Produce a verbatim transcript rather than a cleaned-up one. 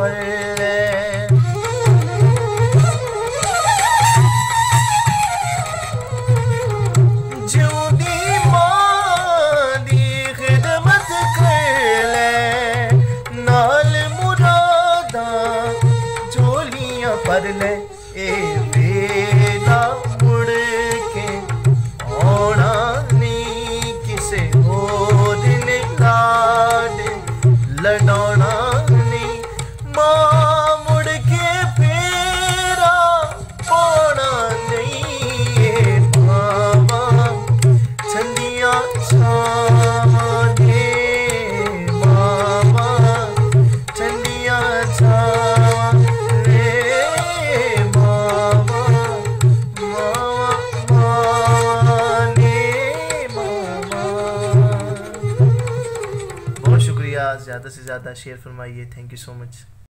फल जूदी मां दी खिदमत कर ले नाल मुरादा झोलियां भर ले ए वेला मुड़ के आना नहीं किसे होर ने लाड लड़ाना नहीं मां मुड़ के फेरा पाना नहीं ए मावा ठंडियां छावां दे मावा ठंडियां छावां ज़्यादा से ज़्यादा शेयर फरमाइए। Thank you so much.